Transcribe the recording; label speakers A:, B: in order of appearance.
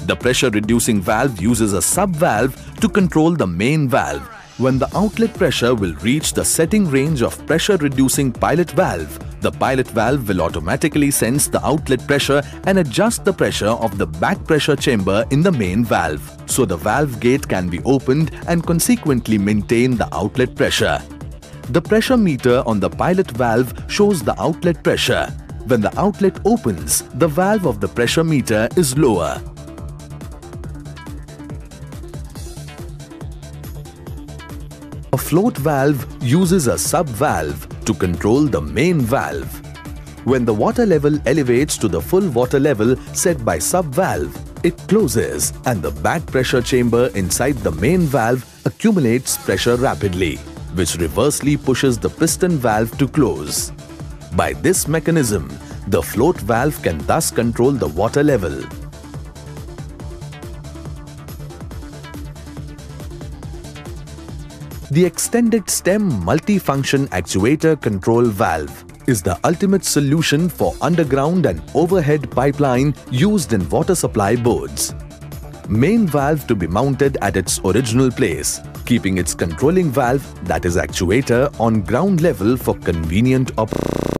A: The pressure-reducing valve uses a sub-valve to control the main valve. When the outlet pressure will reach the setting range of pressure-reducing pilot valve, the pilot valve will automatically sense the outlet pressure and adjust the pressure of the back pressure chamber in the main valve, so the valve gate can be opened and consequently maintain the outlet pressure. The pressure meter on the pilot valve shows the outlet pressure. When the outlet opens, the valve of the pressure meter is lower. A float valve uses a sub-valve to control the main valve. When the water level elevates to the full water level set by sub-valve, it closes and the back pressure chamber inside the main valve accumulates pressure rapidly, which reversely pushes the piston valve to close. By this mechanism, the float valve can thus control the water level. The extended stem multifunction actuator control valve is the ultimate solution for underground and overhead pipeline used in water supply boards. Main valve to be mounted at its original place, keeping its controlling valve, that is actuator, on ground level for convenient operation.